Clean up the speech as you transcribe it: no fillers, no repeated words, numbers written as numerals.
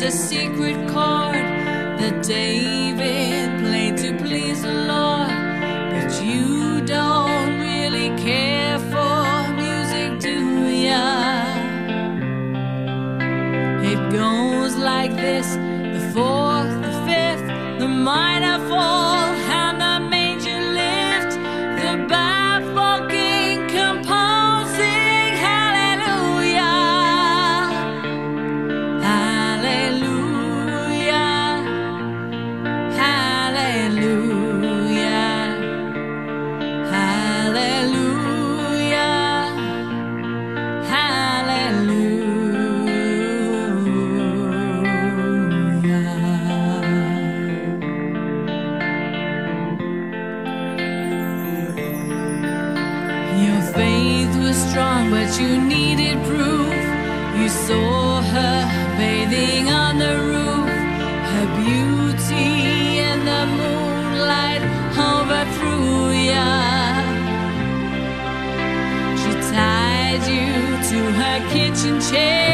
a secret chord that David played to please the Lord. But you don't really care for music, do ya? It goes like this: the fourth, the fifth, the minor fall, and the major lift, the baffling composing. Hallelujah, hallelujah, hallelujah, hallelujah, Your faith was strong, but you needed proof. You saw her bathing on the roof, her beauty in the moonlight overthrew ya. She tied you to her kitchen chair.